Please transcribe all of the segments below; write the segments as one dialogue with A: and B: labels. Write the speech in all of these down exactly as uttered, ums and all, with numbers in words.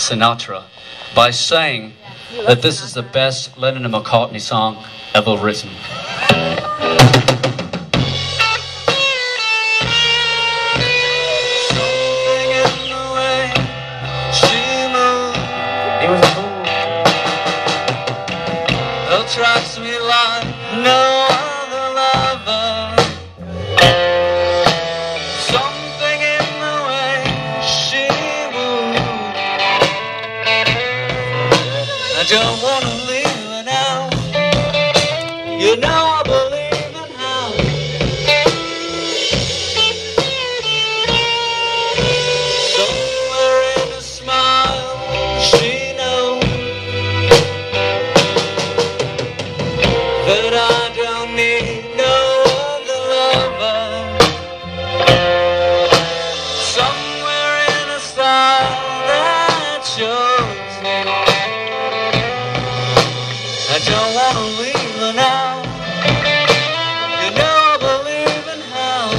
A: Sinatra by saying that this is the best Lennon and McCartney song ever written.
B: Something in the way she moved, it was a fool, attracts me like no other lover. Something in the way she moved, I don't wanna leave her now. You know I believe in her. Somewhere in a smile she knows that I don't need no other lover. Somewhere in a style that shows I don't wanna leave her now. You know I believe in her.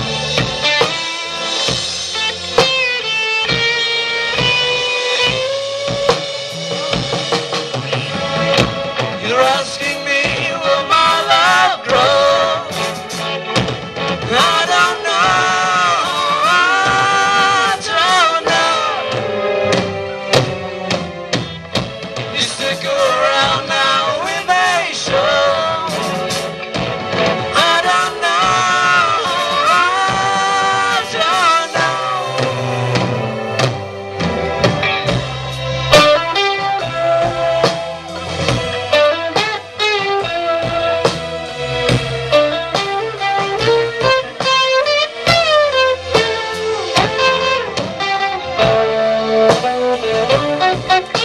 B: You're asking me will my love grow? I don't know, I don't know. You stick around now, we may show. I don't know, I don't know.